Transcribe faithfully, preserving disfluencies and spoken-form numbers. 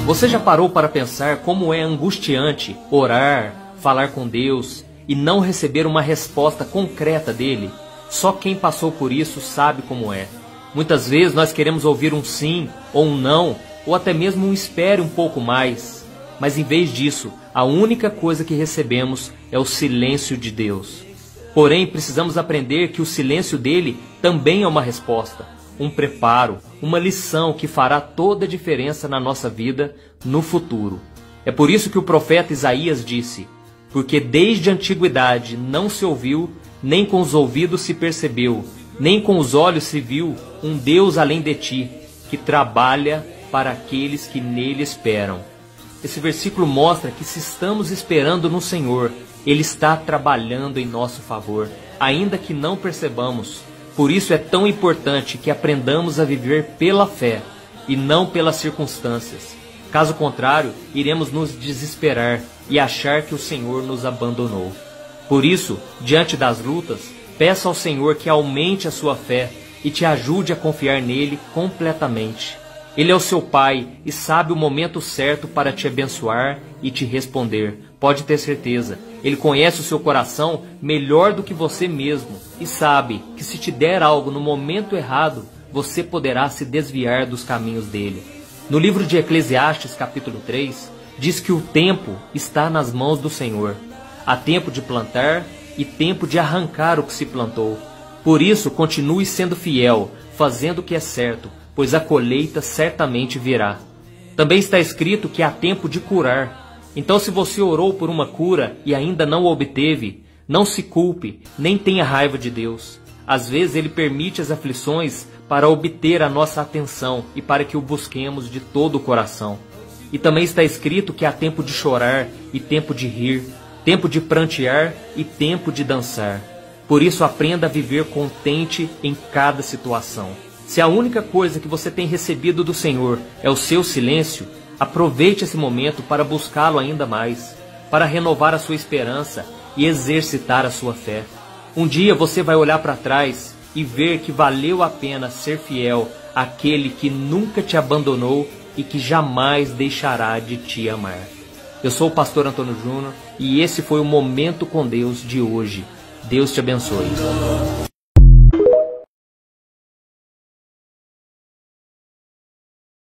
Você já parou para pensar como é angustiante orar, falar com Deus e não receber uma resposta concreta dele? Só quem passou por isso sabe como é. Muitas vezes nós queremos ouvir um sim ou um não, ou até mesmo um espere um pouco mais. Mas em vez disso, a única coisa que recebemos é o silêncio de Deus. Porém, precisamos aprender que o silêncio dele também é uma resposta, um preparo, uma lição que fará toda a diferença na nossa vida no futuro. É por isso que o profeta Isaías disse: porque desde a antiguidade não se ouviu, nem com os ouvidos se percebeu, nem com os olhos se viu um Deus além de ti, que trabalha para aqueles que nele esperam. Esse versículo mostra que se estamos esperando no Senhor, Ele está trabalhando em nosso favor, ainda que não percebamos. Por isso é tão importante que aprendamos a viver pela fé e não pelas circunstâncias. Caso contrário, iremos nos desesperar e achar que o Senhor nos abandonou. Por isso, diante das lutas, peça ao Senhor que aumente a sua fé e te ajude a confiar nele completamente. Ele é o seu Pai e sabe o momento certo para te abençoar e te responder. Pode ter certeza, Ele conhece o seu coração melhor do que você mesmo e sabe que se te der algo no momento errado, você poderá se desviar dos caminhos dele. No livro de Eclesiastes, capítulo três, diz que o tempo está nas mãos do Senhor. Há tempo de plantar e tempo de arrancar o que se plantou. Por isso, continue sendo fiel, fazendo o que é certo, pois a colheita certamente virá. Também está escrito que há tempo de curar. Então, se você orou por uma cura e ainda não a obteve, não se culpe, nem tenha raiva de Deus. Às vezes Ele permite as aflições para obter a nossa atenção e para que o busquemos de todo o coração. E também está escrito que há tempo de chorar e tempo de rir, tempo de prantear e tempo de dançar. Por isso, aprenda a viver contente em cada situação. Se a única coisa que você tem recebido do Senhor é o seu silêncio, aproveite esse momento para buscá-lo ainda mais, para renovar a sua esperança e exercitar a sua fé. Um dia você vai olhar para trás e ver que valeu a pena ser fiel àquele que nunca te abandonou e que jamais deixará de te amar. Eu sou o pastor Antônio Júnior e esse foi o Momento com Deus de hoje. Deus te abençoe.